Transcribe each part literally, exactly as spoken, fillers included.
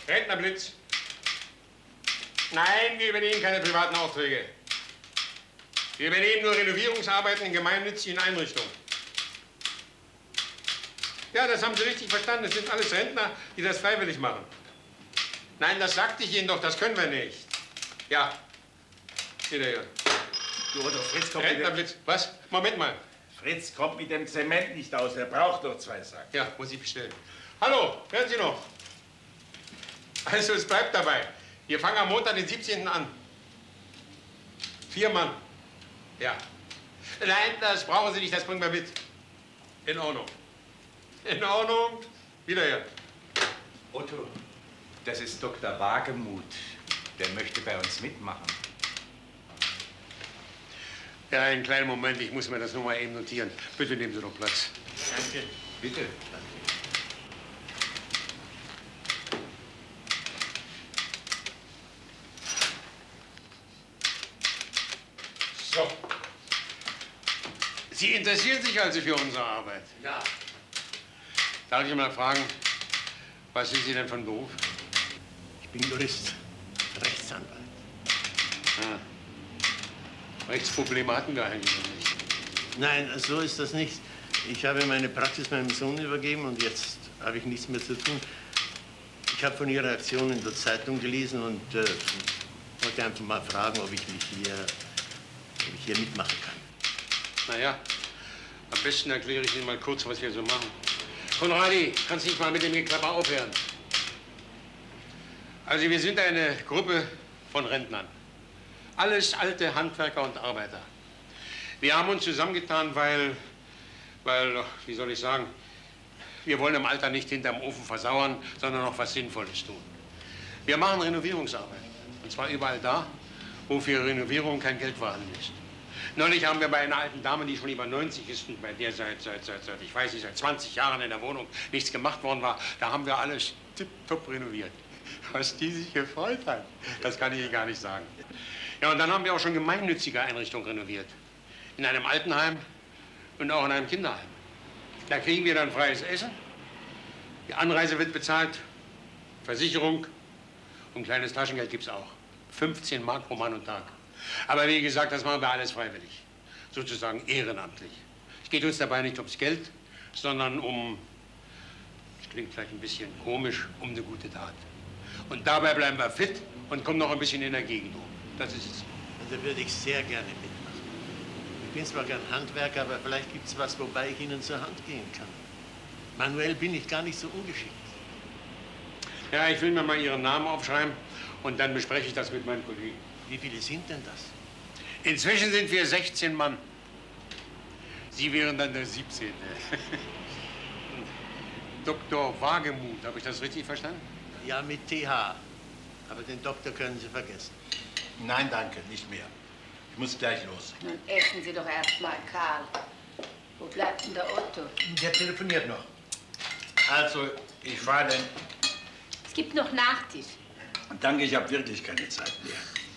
Rentnerblitz. Nein, wir übernehmen keine privaten Aufträge. Wir übernehmen nur Renovierungsarbeiten in gemeinnützigen Einrichtungen. Ja, das haben Sie richtig verstanden. Das sind alles Rentner, die das freiwillig machen. Nein, das sagte ich Ihnen doch, das können wir nicht. Ja. Wieder hier. Du, oder Fritz kommt Rentnerblitz. Was? Moment mal. Fritz kommt mit dem Zement nicht aus. Er braucht doch zwei Sack. Ja, muss ich bestellen. Hallo, hören Sie noch? Also, es bleibt dabei. Wir fangen am Montag, den siebzehnten an. Vier Mann. Ja. Nein, das brauchen Sie nicht, das bringen wir mit. In Ordnung. In Ordnung. Wieder her. Otto, das ist Doktor Wagemuth. Der möchte bei uns mitmachen. Ja, einen kleinen Moment, ich muss mir das nur mal eben notieren. Bitte nehmen Sie doch Platz. Danke. Bitte. So. Sie interessieren sich also für unsere Arbeit? Ja. Darf ich mal fragen, was sind Sie denn von Beruf? Ich bin Jurist, Rechtsanwalt. Ah. Rechtsprobleme hatten wir eigentlich noch nicht. Nein, so ist das nicht. Ich habe meine Praxis meinem Sohn übergeben und jetzt habe ich nichts mehr zu tun. Ich habe von Ihrer Aktion in der Zeitung gelesen und äh, wollte einfach mal fragen, ob ich mich hier, ob ich hier mitmachen kann. Na ja, am besten erkläre ich Ihnen mal kurz, was wir so machen. Konradi, kannst nicht mal mit dem Geklapper aufhören? Also wir sind eine Gruppe von Rentnern. Alles alte Handwerker und Arbeiter. Wir haben uns zusammengetan, weil, weil, wie soll ich sagen, wir wollen im Alter nicht hinterm Ofen versauern, sondern noch was Sinnvolles tun. Wir machen Renovierungsarbeit. Und zwar überall da, wo für Renovierung kein Geld vorhanden ist. Neulich haben wir bei einer alten Dame, die schon über neunzig ist und bei der seit, seit, seit, seit, ich weiß nicht, seit zwanzig Jahren in der Wohnung nichts gemacht worden war, da haben wir alles tipptopp renoviert. Was die sich gefreut hat, das kann ich Ihnen gar nicht sagen. Ja, und dann haben wir auch schon gemeinnützige Einrichtungen renoviert. In einem Altenheim und auch in einem Kinderheim. Da kriegen wir dann freies Essen, die Anreise wird bezahlt, Versicherung und kleines Taschengeld gibt's auch. fünfzehn Mark pro Mann und Tag. Aber wie gesagt, das machen wir alles freiwillig, sozusagen ehrenamtlich. Es geht uns dabei nicht ums Geld, sondern um, das klingt vielleicht ein bisschen komisch, um eine gute Tat. Und dabei bleiben wir fit und kommen noch ein bisschen in der Gegend um. Das ist es. Also würde ich sehr gerne mitmachen. Ich bin zwar gern Handwerker, aber vielleicht gibt es was, wobei ich Ihnen zur Hand gehen kann. Manuell bin ich gar nicht so ungeschickt. Ja, ich will mir mal Ihren Namen aufschreiben und dann bespreche ich das mit meinen Kollegen. Wie viele sind denn das? Inzwischen sind wir sechzehn Mann. Sie wären dann der siebzehnte Doktor Wagemuth, habe ich das richtig verstanden? Ja, mit T H. Aber den Doktor können Sie vergessen. Nein, danke, nicht mehr. Ich muss gleich los. Nun essen Sie doch erst mal, Karl. Wo bleibt denn der Otto? Der telefoniert noch. Also, ich fahre denn. Es gibt noch Nachtisch. Danke, ich habe wirklich keine Zeit mehr.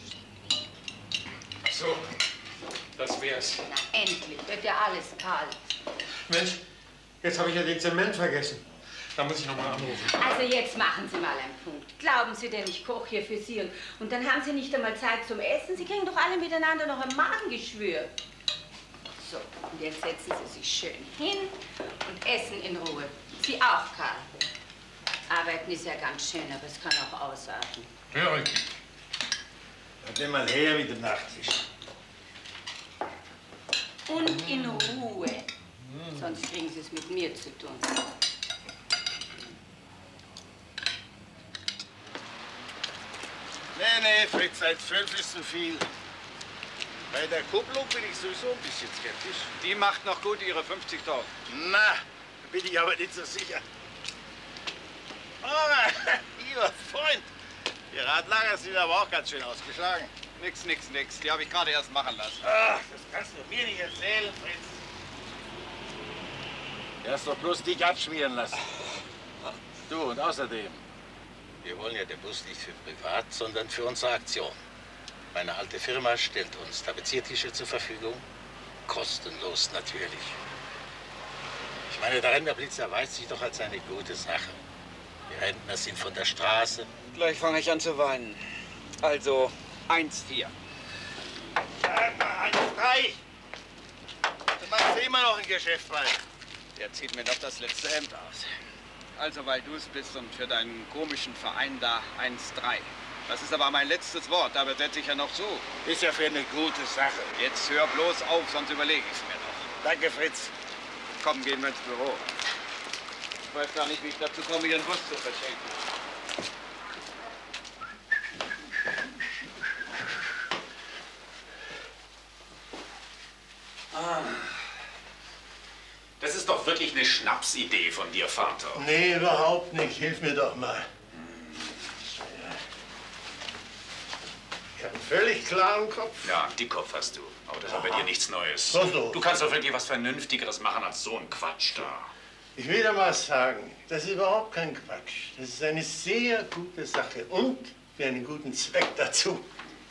So, das wär's. Na, endlich. Wird ja alles kalt. Mensch, jetzt habe ich ja den Zement vergessen. Da muss ich noch mal anrufen. Also jetzt machen Sie mal einen Punkt. Glauben Sie denn, ich koche hier für Sie und, und dann haben Sie nicht einmal Zeit zum Essen? Sie kriegen doch alle miteinander noch ein Magengeschwür. So, und jetzt setzen Sie sich schön hin und essen in Ruhe. Sie auch, Karl. Arbeiten ist ja ganz schön, aber es kann auch ausarten. Ja, richtig. Dann mal her mit dem Nachtisch. Und in Ruhe. Sonst kriegen Sie es mit mir zu tun. Nee, nee, Fritz, seit fünf ist zu viel. Bei der Kupplung bin ich sowieso ein bisschen skeptisch. Die macht noch gut ihre fünfzigtausend. Na, da bin ich aber nicht so sicher. Aber, lieber Freund, die Radlager sind aber auch ganz schön ausgeschlagen. Nix, nix, nix. Die habe ich gerade erst machen lassen. Ach, das kannst du mir nicht erzählen, Fritz. Du hast doch bloß dich abschmieren lassen. Du, und außerdem, wir wollen ja den Bus nicht für privat, sondern für unsere Aktion. Meine alte Firma stellt uns Tapeziertische zur Verfügung. Kostenlos natürlich. Ich meine, der Rennerblitz erweist sich doch als eine gute Sache. Die Rentner sind von der Straße. Gleich fange ich an zu weinen. Also, eins, vier. Eins, drei. Du machst immer noch ein Geschäft, Mann. Der zieht mir doch das letzte Hemd aus. Also, weil du es bist und für deinen komischen Verein da eins, drei. Das ist aber mein letztes Wort, aber setze ich ja noch zu. Ist ja für eine gute Sache. Jetzt hör bloß auf, sonst überlege ich es mir noch. Danke, Fritz. Komm, gehen wir ins Büro. Ich weiß gar nicht, wie ich dazu komme, Ihren Bus zu verschenken. Ah. Das ist doch wirklich eine Schnapsidee von dir, Vater. Nee, überhaupt nicht. Hilf mir doch mal. Ich habe einen völlig klaren Kopf. Ja, einen Dickkopf hast du. Aber das ist bei dir nichts Neues. Was so? Du kannst doch wirklich was Vernünftigeres machen als so ein Quatsch da. Ich will dir mal sagen, das ist überhaupt kein Quatsch. Das ist eine sehr gute Sache und für einen guten Zweck dazu.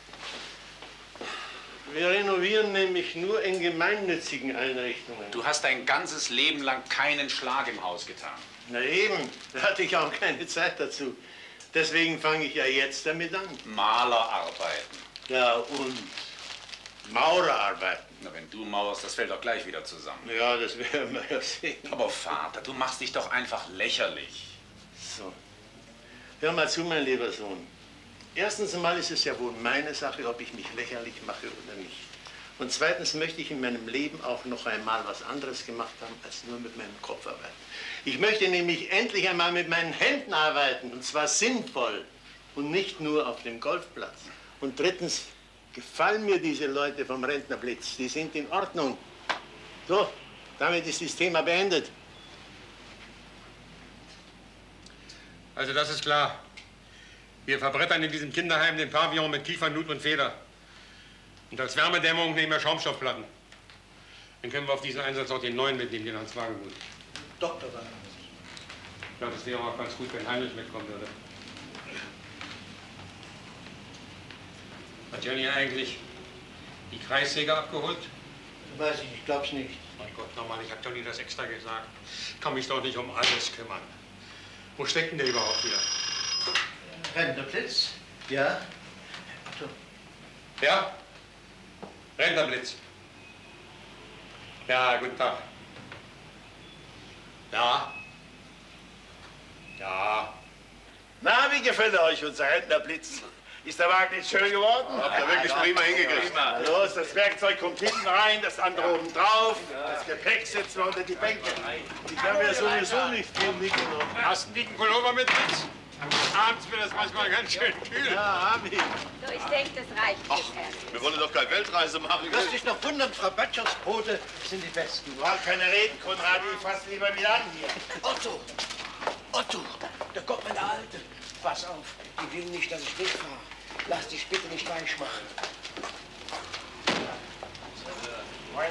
Wir renovieren nämlich nur in gemeinnützigen Einrichtungen. Du hast dein ganzes Leben lang keinen Schlag im Haus getan. Na eben, da hatte ich auch keine Zeit dazu. Deswegen fange ich ja jetzt damit an. Malerarbeiten. Ja, und Maurerarbeiten. Na, wenn du mauerst, das fällt doch gleich wieder zusammen. Ja, das werden wir ja sehen. Aber Vater, du machst dich doch einfach lächerlich. So, hör mal zu, mein lieber Sohn. Erstens einmal ist es ja wohl meine Sache, ob ich mich lächerlich mache oder nicht. Und zweitens möchte ich in meinem Leben auch noch einmal was anderes gemacht haben, als nur mit meinem Kopf arbeiten. Ich möchte nämlich endlich einmal mit meinen Händen arbeiten, und zwar sinnvoll und nicht nur auf dem Golfplatz. Und drittens gefallen mir diese Leute vom Rentnerblitz, die sind in Ordnung. So, damit ist das Thema beendet. Also das ist klar. Wir verbrettern in diesem Kinderheim den Pavillon mit Kiefernut und Feder. Und als Wärmedämmung nehmen wir Schaumstoffplatten. Dann können wir auf diesen Einsatz auch den neuen mitnehmen, den Hans Wagenmut. Doktor, Ich glaube, es wäre auch ganz gut, wenn Heinrich mitkommen würde. Hat Jenny eigentlich die Kreissäge abgeholt? weiß ich, ich glaub's nicht. Mein Gott, nochmal, ich habe Johnny das extra gesagt. Ich kann mich doch nicht um alles kümmern. Wo steckt denn der überhaupt wieder? Rentnerblitz? Ja? So. Ja? Rentnerblitz. Ja, guten Tag. Ja? Ja. Na, wie gefällt euch unser Rentnerblitz? Ist der Wagen nicht schön geworden? Habt ihr wirklich prima hingekriegt. Na los, das Werkzeug kommt hinten rein, das andere oben drauf. Das Gepäck setzen wir unter die Bänke. Ich habe ja sowieso nicht viel mitgenommen. Hast du einen dicken Pullover mit, Fritz? Abends wird das manchmal ganz schön kühl. Ja, hab ich. So, ich denke, das reicht jetzt erst. Wir wollen doch keine Weltreise machen. Lass dich noch wundern, Frau Batschers Brote sind die besten. Du hast keine Reden, Konrad, ich fass lieber wieder an hier. Otto! Otto! Da kommt meine Alte. Pass auf, die will nicht, dass ich wegfahre. Lass dich bitte nicht weich machen. Moin.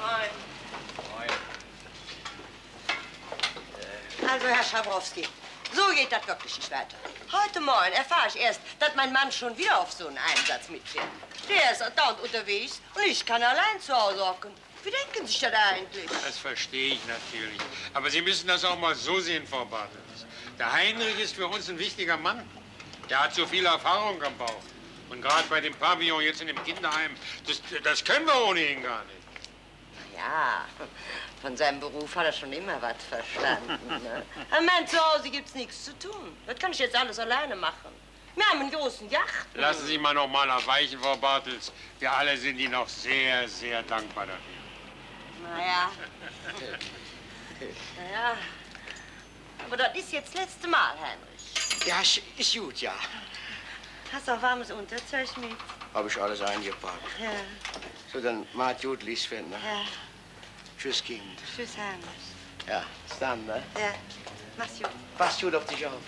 Also, Herr Schabrowski, so geht das wirklich nicht weiter. Heute Morgen erfahre ich erst, dass mein Mann schon wieder auf so einen Einsatz mitfährt. Der ist dauernd unterwegs und ich kann allein zu Hause hocken. Wie denken Sie sich das eigentlich? Das verstehe ich natürlich. Aber Sie müssen das auch mal so sehen, Frau Bartels. Der Heinrich ist für uns ein wichtiger Mann. Der hat so viel Erfahrung am Bauch. Und gerade bei dem Pavillon jetzt in dem Kinderheim, das, das können wir ohnehin gar nicht. Ja, von seinem Beruf hat er schon immer was verstanden. Ne? Aber mein Zuhause gibt's nichts zu tun. Das kann ich jetzt alles alleine machen. Wir haben einen großen Yacht. Lassen Sie mal noch mal erweichen, Frau Bartels. Wir alle sind Ihnen noch sehr, sehr dankbar dafür. Naja. Naja. Aber das ist jetzt das letzte Mal, Heinrich. Ja, ist gut, ja. Hast du auch warmes Unterzeug mit? Hab ich alles eingepackt. Ja. So, dann macht gut, Lisbeth, ne? Ja. Tschüss, Kind. Tschüss, Heinrich. Ja, bis dann, ne? Ja. Mach's gut. Pass gut auf dich auf.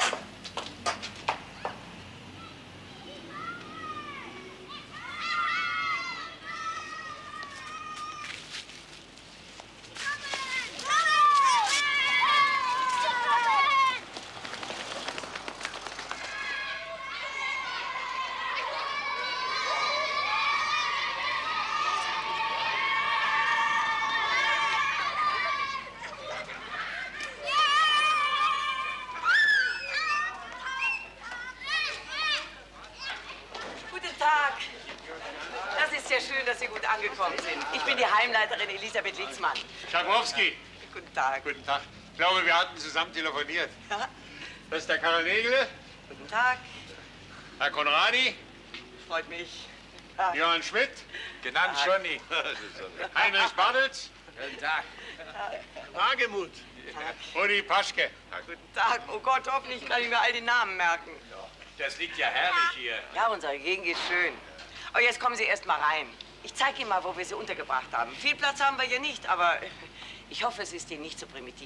bin die Heimleiterin Elisabeth Litzmann. Schabowski. Guten Tag. Guten Tag. Ich glaube, wir hatten zusammen telefoniert. Ja. Das ist der Karl Nägele. Guten Tag. Herr Konradi. Freut mich. Johann Schmidt. Genannt Johnny. Heinrich Bartels. Guten Tag. Wagemuth. Uli Paschke. Guten Tag. Oh Gott, hoffentlich kann ich mir all die Namen merken. Das liegt ja herrlich hier. Ja, unsere Gegend ist schön. Oh, jetzt kommen Sie erst mal rein. Ich zeige Ihnen mal, wo wir Sie untergebracht haben. Viel Platz haben wir hier nicht, aber ich hoffe, es ist Ihnen nicht so primitiv.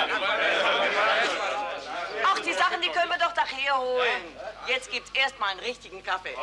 Ach, die Sachen, die können wir doch nachher holen. Jetzt gibt's erst mal einen richtigen Kaffee.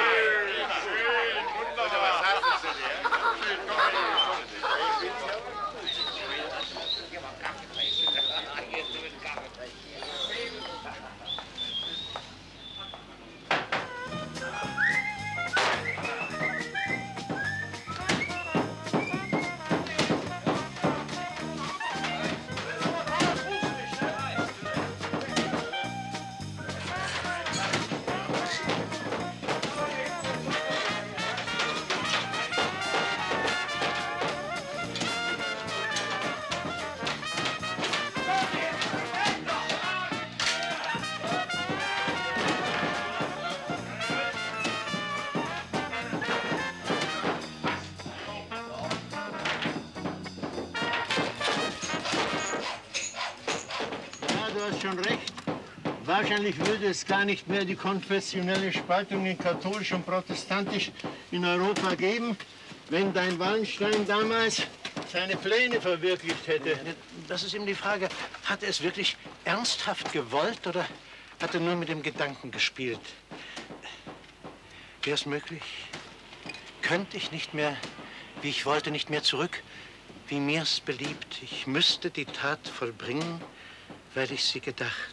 Du hast schon recht. Wahrscheinlich würde es gar nicht mehr die konfessionelle Spaltung in katholisch und protestantisch in Europa geben, wenn dein Wallenstein damals seine Pläne verwirklicht hätte. Das ist eben die Frage, hat er es wirklich ernsthaft gewollt oder hat er nur mit dem Gedanken gespielt? Wäre es möglich? Könnte ich nicht mehr, wie ich wollte, nicht mehr zurück, wie mir es beliebt? Ich müsste die Tat vollbringen, weil ich sie gedacht.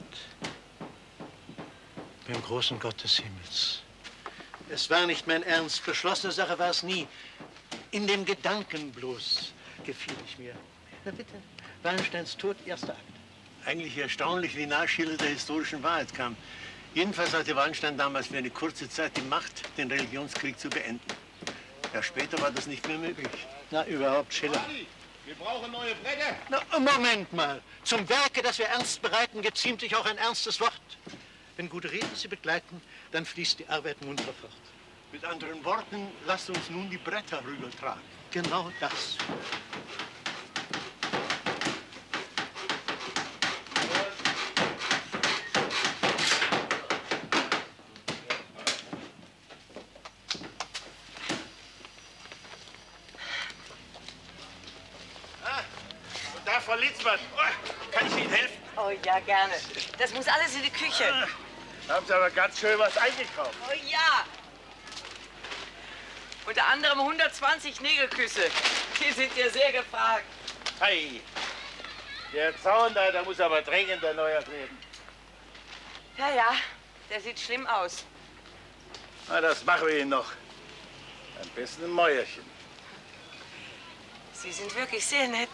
Beim großen Gott des Himmels. Es war nicht mein Ernst. Beschlossene Sache war es nie. In dem Gedanken bloß gefiel ich mir. Na bitte, Wallensteins Tod, erster Akt. Eigentlich erstaunlich, wie nah Schiller der historischen Wahrheit kam. Jedenfalls hatte Wallenstein damals für eine kurze Zeit die Macht, den Religionskrieg zu beenden. Ja, später war das nicht mehr möglich. Na, überhaupt Schiller. Wir brauchen neue Bretter. Na, Moment mal. Zum Werke, das wir ernst bereiten, geziemt sich auch ein ernstes Wort. Wenn gute Reden sie begleiten, dann fließt die Arbeit munter fort. Mit anderen Worten, lasst uns nun die Bretter rübertragen. Genau das. Frau Litzmann, kann ich Ihnen helfen? Oh ja, gerne. Das muss alles in die Küche. Da haben Sie aber ganz schön was eingekauft. Oh ja. Unter anderem hundertzwanzig Nägelküsse. Die sind ja sehr gefragt. Hey, der Zaun da, der muss aber dringend erneuert werden. Ja, ja, der sieht schlimm aus. Na, das machen wir Ihnen noch. Am besten ein Mäuerchen. Sie sind wirklich sehr nett.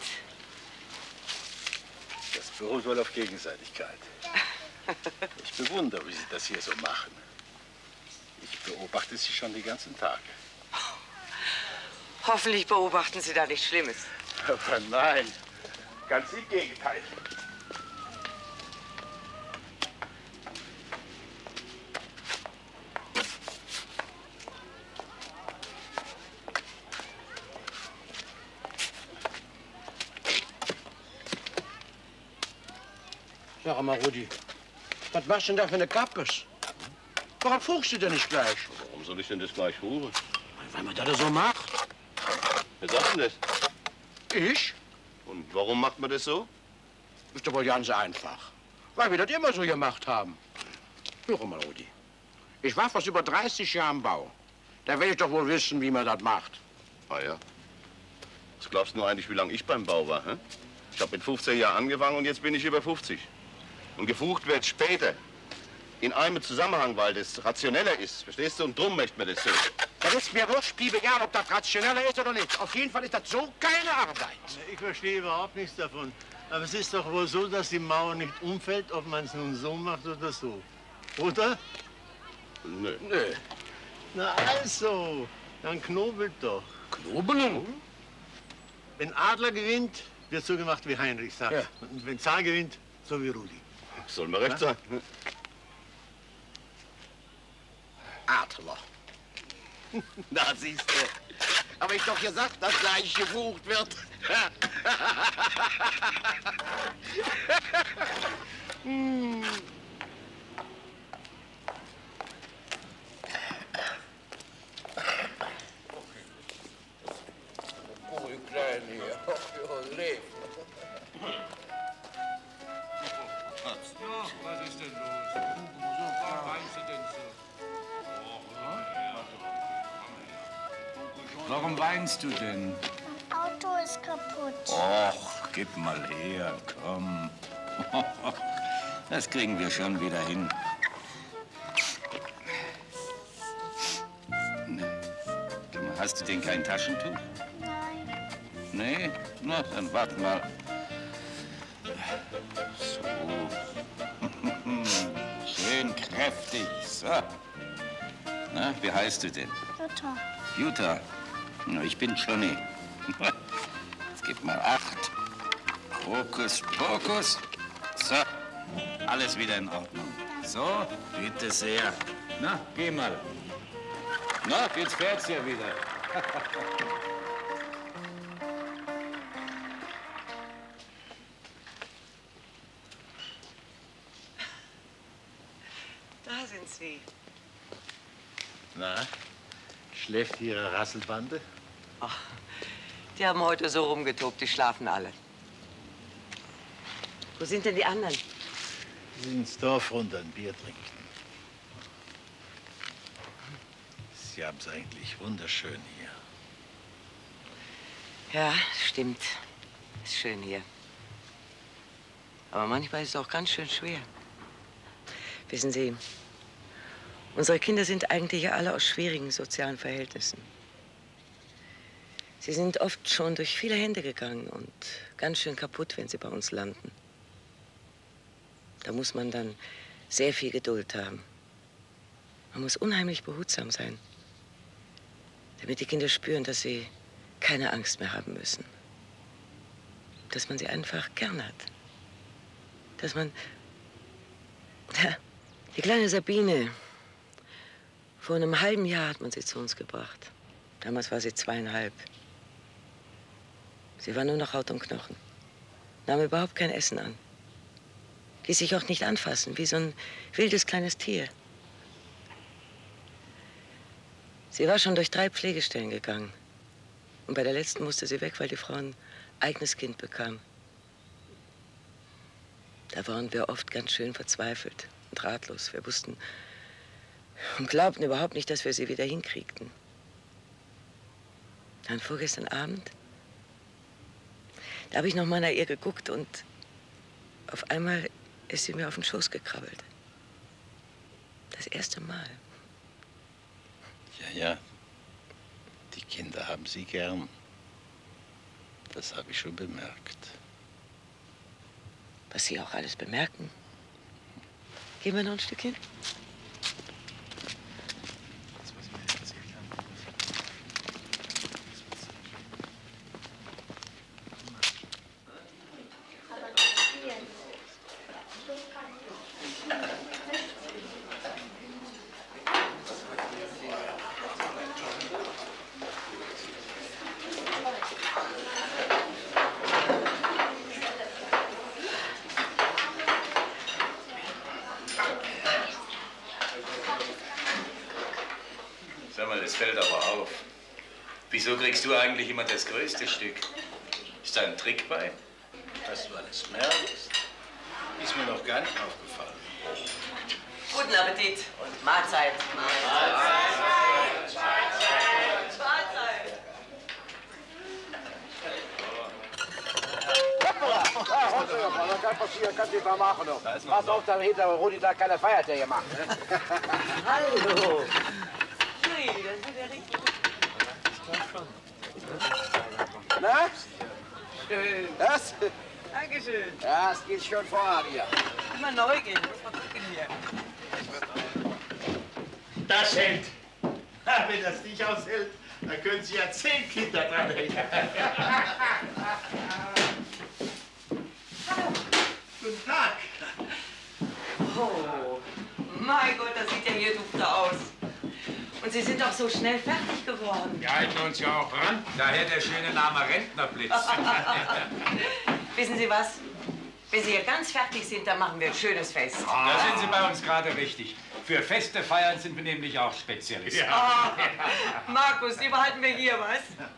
Das beruht wohl auf Gegenseitigkeit. Ich bewundere, wie Sie das hier so machen. Ich beobachte Sie schon die ganzen Tage. Hoffentlich beobachten Sie da nichts Schlimmes. Aber nein, ganz im Gegenteil. Sag mal, Rudi, was machst du denn da für eine Kappes? Warum fuchst du denn nicht gleich? Warum soll ich denn das gleich fuhren? Weil man das so macht. Wer sagt denn das? Ich? Und warum macht man das so? Ist doch wohl ganz einfach. Weil wir das immer so gemacht haben. Hör mal, Rudi. Ich war fast über dreißig Jahre am Bau. Da will ich doch wohl wissen, wie man das macht. Ah ja. Was glaubst du nur eigentlich, wie lange ich beim Bau war? Hä? Ich habe mit fünfzehn Jahren angefangen und jetzt bin ich über fünfzig. Und gefucht wird später. In einem Zusammenhang, weil das rationeller ist. Verstehst du? Und drum möchte man das so. Das ist mir wurscht, Biebe, gern, ob das rationeller ist oder nicht. Auf jeden Fall ist das so keine Arbeit. Ich verstehe überhaupt nichts davon. Aber es ist doch wohl so, dass die Mauer nicht umfällt, ob man es nun so macht oder so. Oder? Nö. Nö. Na also, dann knobelt doch. Knobeln? Wenn Adler gewinnt, wird so gemacht, wie Heinrich sagt. Ja. Und wenn Zar gewinnt, so wie Rudi. Soll mir recht sein. Adler. Da siehst du. Hab ich doch gesagt, dass gleich gebucht wird. hm. Oh, du Kleine hier. Oh, lebt. Ja, was ist denn los? Warum weinst du denn so? Warum weinst du denn? Das Auto ist kaputt. Och, gib mal her, komm. Das kriegen wir schon wieder hin. Hast du denn kein Taschentuch? Nein. Nee? Na, dann warte mal. So. Schön kräftig. So. Na, wie heißt du denn? Jutta. Jutta. Na, ich bin Johnny. Jetzt gib mal acht. Hokus pokus. So. Alles wieder in Ordnung. So, bitte sehr. Na, geh mal. Na, jetzt fährt's ja wieder. Da sind Sie. Na, schläft Ihre Rasselbande? Ach, die haben heute so rumgetobt, die schlafen alle. Wo sind denn die anderen? Sie sind ins Dorf runter ein Bier trinken. Sie haben es eigentlich wunderschön hier. Ja, stimmt. Ist schön hier. Aber manchmal ist es auch ganz schön schwer. Wissen Sie, unsere Kinder sind eigentlich alle aus schwierigen sozialen Verhältnissen. Sie sind oft schon durch viele Hände gegangen und ganz schön kaputt, wenn sie bei uns landen. Da muss man dann sehr viel Geduld haben. Man muss unheimlich behutsam sein, damit die Kinder spüren, dass sie keine Angst mehr haben müssen. Dass man sie einfach gern hat. Dass man... Ja, die kleine Sabine, vor einem halben Jahr hat man sie zu uns gebracht. Damals war sie zweieinhalb. Sie war nur noch Haut und Knochen. Nahm überhaupt kein Essen an. Ließ sich auch nicht anfassen, wie so ein wildes kleines Tier. Sie war schon durch drei Pflegestellen gegangen. Und bei der letzten musste sie weg, weil die Frau ein eigenes Kind bekam. Da waren wir oft ganz schön verzweifelt und ratlos. Wir wussten und glaubten überhaupt nicht, dass wir sie wieder hinkriegten. Dann vorgestern Abend, da habe ich noch mal nach ihr geguckt und auf einmal ist sie mir auf den Schoß gekrabbelt. Das erste Mal. Ja, ja. Die Kinder haben Sie gern. Das habe ich schon bemerkt. Was Sie auch alles bemerken. Gehen wir noch ein Stückchen? Das fällt aber auf. Wieso kriegst du eigentlich immer das größte Stück? Ist da ein Trick bei? Was du alles merkst, ist mir noch gar nicht aufgefallen. Guten Appetit und Mahlzeit. Mahlzeit. Mahlzeit. Mahlzeit. Hoppala, das kann passieren, kannst du nicht mal machen. Pass auf, da hinter Rudi da keine Feiertage gemacht. Hallo. Ui, das wird ja richtig gut. Na? Schön. Das? Dankeschön. Ja, es geht schon voran hier. Immer neugierig, muss man gucken hier. Das hält. Ha, wenn das nicht aushält, Da können Sie ja zehn Kinder dran hängen. Hallo. Guten Tag. Oh, mein Gott, das sieht ja hier dufte aus. Und Sie sind doch so schnell fertig geworden. Wir halten uns ja auch ran. Daher der schöne Name Rentnerblitz. Wissen Sie was? Wenn Sie hier ganz fertig sind, dann machen wir ein schönes Fest. Da sind Sie bei uns gerade richtig. Für feste Feiern sind wir nämlich auch Spezialisten. Ja. Oh, Markus, die behalten wir hier, was?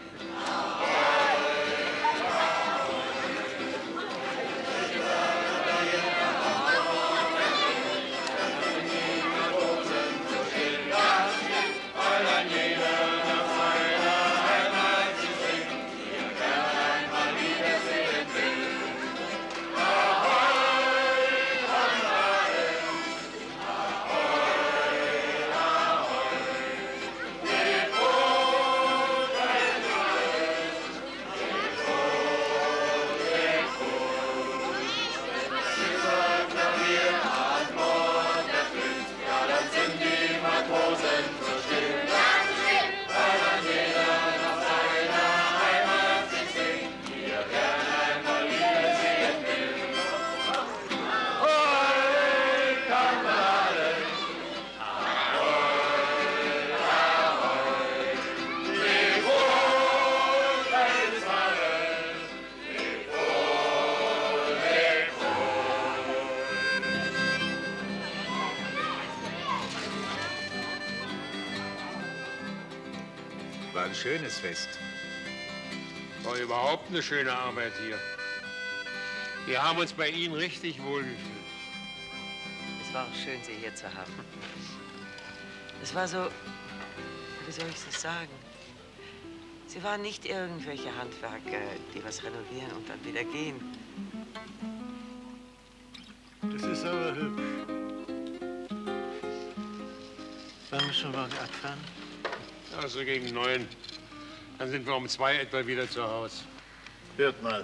War ein schönes Fest. War überhaupt eine schöne Arbeit hier. Wir haben uns bei Ihnen richtig wohlgefühlt. Es war auch schön, Sie hier zu haben. Es war so, wie soll ich es sagen? Sie waren nicht irgendwelche Handwerker, die was renovieren und dann wieder gehen. Das ist aber hübsch. Wann müssen wir morgen abfahren? Also gegen neun. Dann sind wir um zwei etwa wieder zu Hause. Hört mal.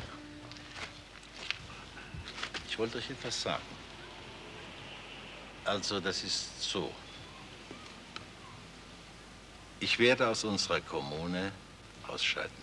Ich wollte euch etwas sagen. Also, das ist so. Ich werde aus unserer Kommune ausscheiden.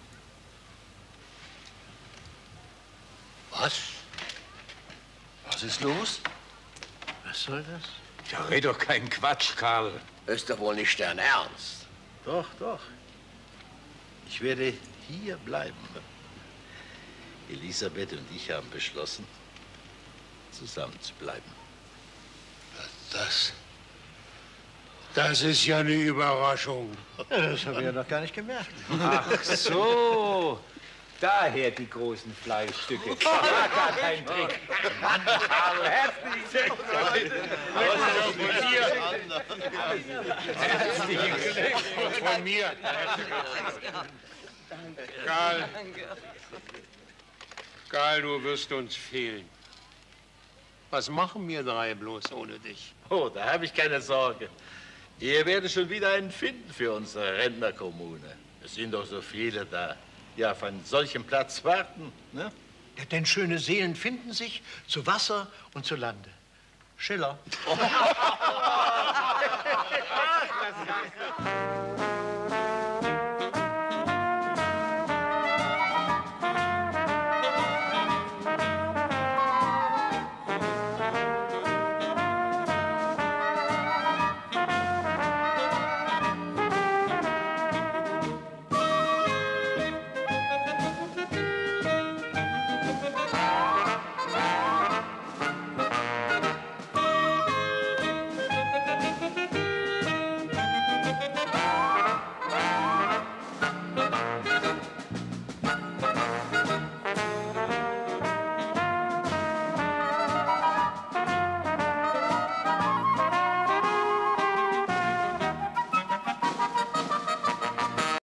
Was? Was ist los? Was soll das? Ja, red doch keinen Quatsch, Karl. Das ist doch wohl nicht dein Ernst. Doch, doch. Ich werde hier bleiben. Elisabeth und ich haben beschlossen, zusammen zu bleiben. Das... Das ist ja eine Überraschung. Ja, das habe ich ja noch gar nicht gemerkt. Ach so. Daher die großen Fleischstücke. War gar kein Trick. Mann, Karl, herzlichen Glückwunsch. Von mir. Karl, Karl, du wirst uns fehlen. Was machen wir drei bloß ohne dich? Oh, da habe ich keine Sorge. Ihr werdet schon wieder einen finden für unsere Rentnerkommune. Es sind doch so viele da, die auf einen solchen Platz warten. Ne? Ja, denn schöne Seelen finden sich zu Wasser und zu Lande. Schiller.